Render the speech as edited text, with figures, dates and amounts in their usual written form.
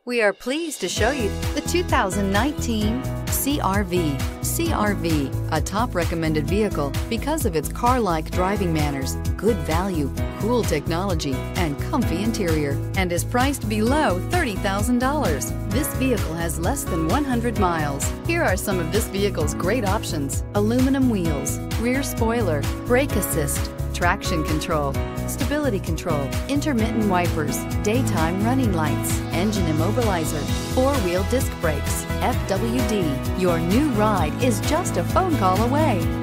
We are pleased to show you the 2019 CR-V. CR-V, a top recommended vehicle because of its car-like driving manners, good value, cool technology, and comfy interior, and is priced below $30,000. This vehicle has less than 100 miles. Here are some of this vehicle's great options: aluminum wheels, rear spoiler, brake assist, traction control, stability control, intermittent wipers, daytime running lights, engine immobilizer, four-wheel disc brakes, FWD. Your new ride is just a phone call away.